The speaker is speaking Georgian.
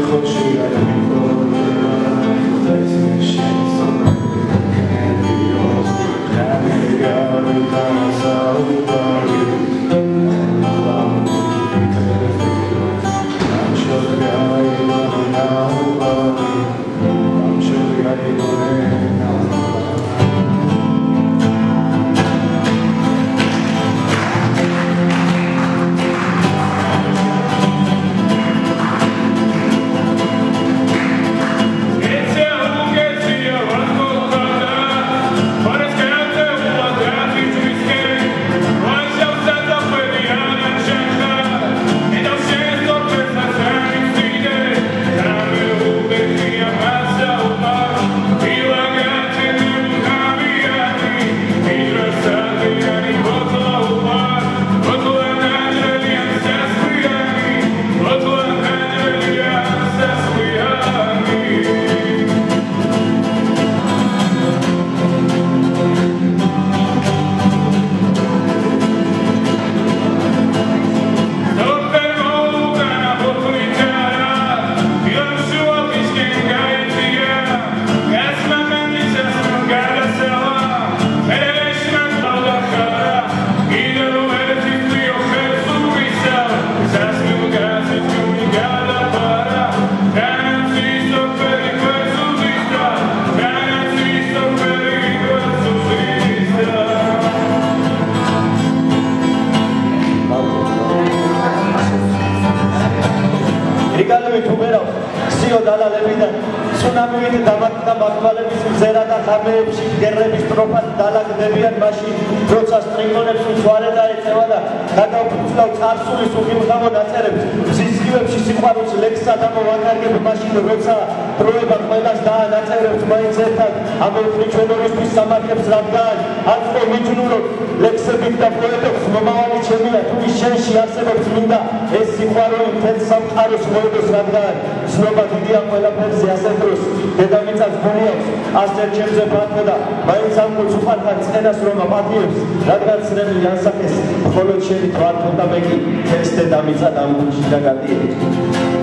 Tsunami დამატდა მაღვალების მზერა და ხამეებში გერების ტროფად დალაგდებიან მაშინ როცა სტრიქონებს უძვარე და ეწევა და გადაუფუძრავ წარსულის უხილღამო ნაწერებს მზისხივებში სიყვარულს ლექსსა და მოვაკარგებ მაშინ როცა პროება ყველას დაანაწევრებს მაინც ერთად ამოვხრი ჩვენ ორისთვის სამარხებს რადგან აწყო მიჯნურობ ლექსებით და პროექტებს მომავალი ჩემია თუ შენში არსებობს მინდა ეს სიყვარული მთელ სამყაროს მოედოს რადგან ცნობა დიდია ყველაფერზე ასე დროს დედამიწას გულიობს ასერ ჩემზე ფართო და მაინც ამ გულს უხარხარ წენას რომ აპატიებს რადგან ცნები ანსახეს მხოლოდ შენი თვართო და მე კი ეს დედამიწა ამ გულში დაგადიებ